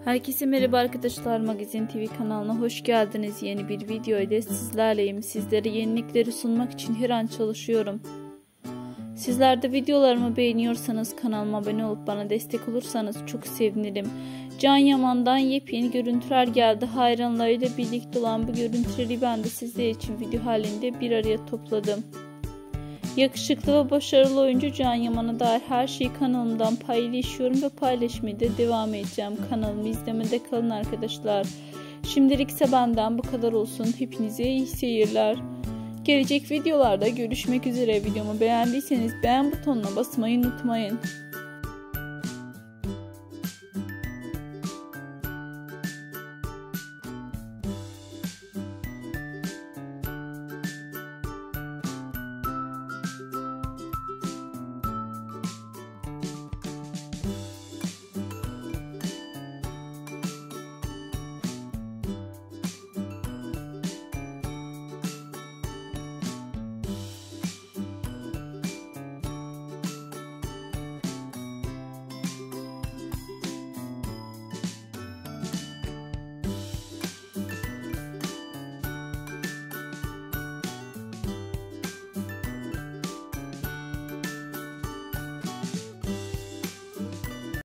Herkese merhaba arkadaşlar, Magazin TV kanalına hoş geldiniz. Yeni bir video ile sizlerleyim. Sizlere yenilikleri sunmak için her an çalışıyorum. Sizler de videolarımı beğeniyorsanız kanalıma abone olup bana destek olursanız çok sevinirim. Can Yaman'dan yepyeni görüntüler geldi. Hayranlarıyla birlikte olan bu görüntüleri ben de sizler için video halinde bir araya topladım. Yakışıklı ve başarılı oyuncu Can Yaman'a dair her şeyi kanalımdan paylaşıyorum ve paylaşmaya da devam edeceğim. Kanalımı izlemede kalın arkadaşlar. Şimdilik ise benden bu kadar olsun. Hepinize iyi seyirler. Gelecek videolarda görüşmek üzere. Videomu beğendiyseniz beğen butonuna basmayı unutmayın.